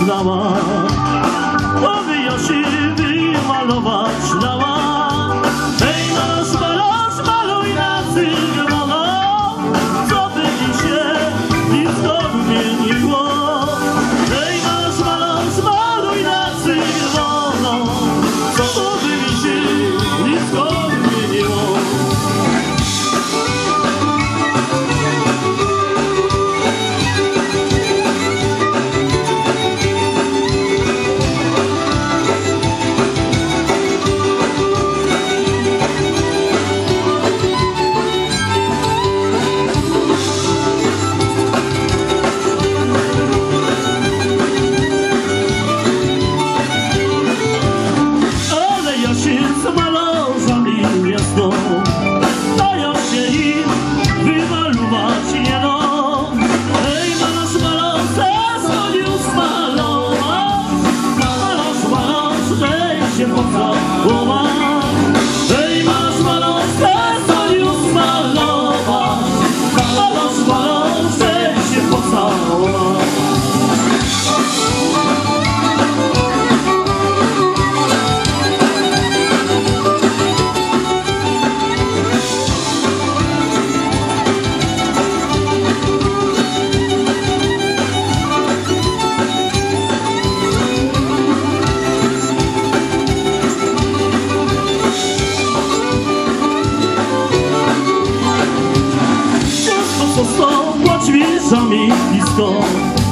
dała, głowy Josi wymalować dała. Hej, malarz, maluj na czerwono, co by mi się blisko wymieniło. Hej, malarz, maluj na czerwono, co by mi się blisko wymieniło. Z malarzami miasto, dają się im wymalować nie no. Hej, malarz, zesłonił smalować, malarz, daj się pocałować. Hej, malarz, zesłonił smalować, malarz, daj się pocałować. Są drzwiami blisko.